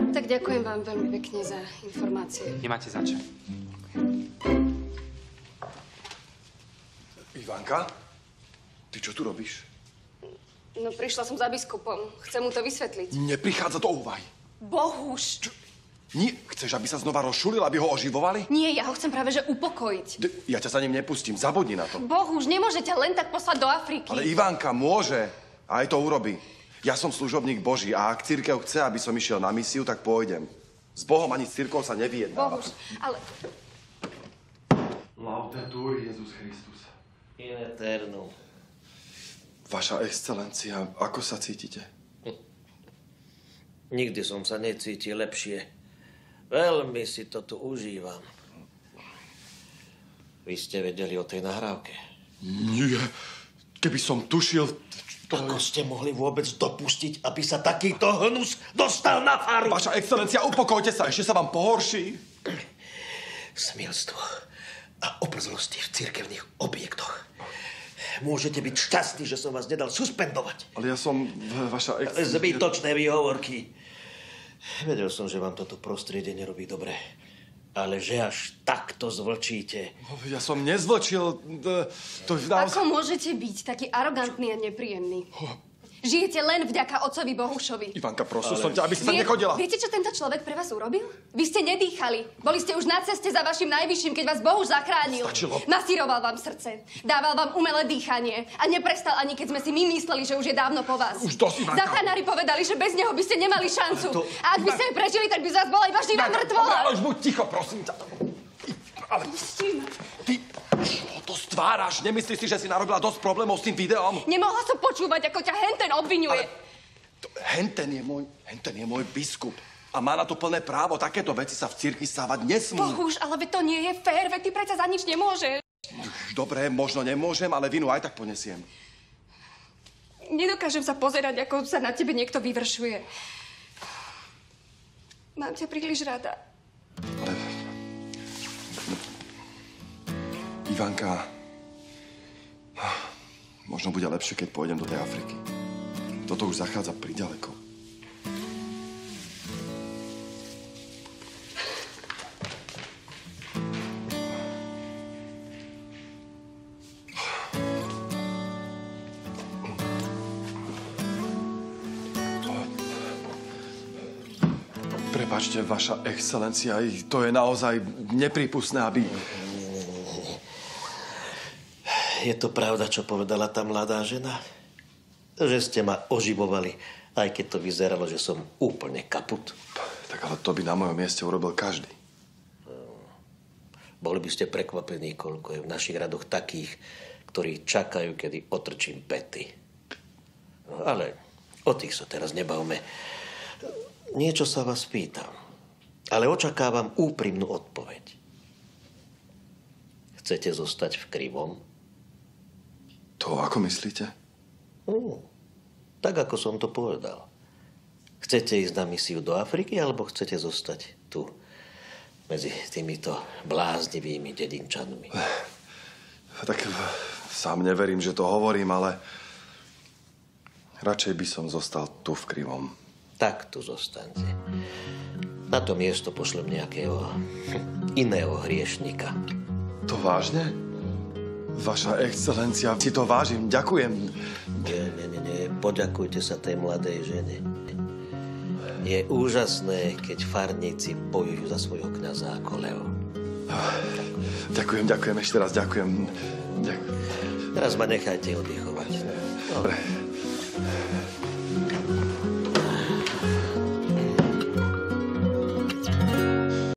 Tak ďakujem vám veľmi pekne za informácie. Nemáte za čo. Ivanka? Ty čo tu robíš? No, prišla som za biskupom. Chcem mu to vysvetliť. Neprichádza do úvahy. Bohuž. Nie, chceš, aby sa znova rozšulil, aby ho oživovali? Nie, ja ho chcem práve že upokojiť. Ja ťa za ním nepustím, zabudni na to. Bohuž, nemôže ťa len tak poslať do Afriky. Ale Ivanka môže. A aj to urobí. Ja som služobník Boží a ak cirkev chce, aby som išiel na misiu, tak pôjdem. S Bohom ani s cirkvou sa nevyjednáva. Bohuž, ale... Laudetur Jesus Christus. In eternum. Vaša excelencia, ako sa cítite? Nikdy som sa necítil lepšie. Veľmi si to tu užívam. Vy ste vedeli o tej nahrávke? Nie. Keby som tušil... Ako ste mohli vôbec dopustiť, aby sa takýto hnus dostal na faru? Vaša excelencia, upokojte sa, ešte sa vám pohorší. Smilstvo a oprzlosti v cirkevných objektoch. Môžete byť šťastní, že som vás nedal suspendovať. Ale ja som... Vaša excelencia... Zbytočné výhovorky. Vedel som, že vám toto prostredie nerobí dobre. Ale že až takto zvlčíte. Ja som nezvlčil... Ako môžete byť taký arogantný a nepríjemný? Žijete len vďaka otcovi Bohušovi. Ivanka, prosil som ťa, aby si sa nechodila. Viete, čo tento človek pre vás urobil? Vy ste nedýchali. Boli ste už na ceste za vašim najvyšším, keď vás Bohuš zachránil. Stačilo. Masíroval vám srdce. Dával vám umelé dýchanie. A neprestal ani, keď sme si my mysleli, že už je dávno po vás. Už dosť, Ivanka. Záchranári povedali, že bez neho by ste nemali šancu. A ak by ste aj prežili, tak by z vás bola iba živá mŕtvola. Ale už buď ticho, prosím ťa. Ale... Ty... Čo to stváraš? Nemyslíš si, že si narobila dosť problémov s tým videom? Nemohla som počúvať, ako ťa henten obviňuje. Henten je môj biskup. A má na to plné právo. Takéto veci sa v cirkvi stávať nesmú. Bohuž, ale veď to nie je fér, veď ty predsa za nič nemôžeš. Dobre, možno nemôžem, ale vinu aj tak ponesiem. Nedokážem sa pozerať, ako sa na tebe niekto vyvršuje. Mám ťa príliš rada. Ale... Ivanka, možno bude lepšie, keď pôjdem do tej Afriky. Toto už zachádza priďaleko. Prepáčte, vaša excelencia, to je naozaj neprípustné, aby... Je to pravda, čo povedala tá mladá žena? Že ste ma oživovali, aj keď to vyzeralo, že som úplne kaput. Tak ale to by na mojom mieste urobil každý. Boli by ste prekvapení, koľko je v našich radoch takých, ktorí čakajú, kedy otrčím pety. No, ale o tých sa teraz nebavme. Niečo sa vás pýtam, ale očakávam úprimnú odpoveď. Chcete zostať v Krivom? To ako myslíte? Tak, ako som to povedal. Chcete ísť na misiu do Afriky, alebo chcete zostať tu, medzi týmito bláznivými dedinčanmi? Tak sám neverím, že to hovorím, ale radšej by som zostal tu v Krivom. Tak tu zostaňte. Na to miesto pošlem nejakého iného hriešnika. To vážne? Vaša excelencia, si to vážim. Ďakujem. Nie. Poďakujte sa tej mladej žene. Je úžasné, keď farníci bojujú za svojho kňaza ako lev. Ďakujem, ešte raz ďakujem. Teraz ma nechajte oddychovať. Dobre.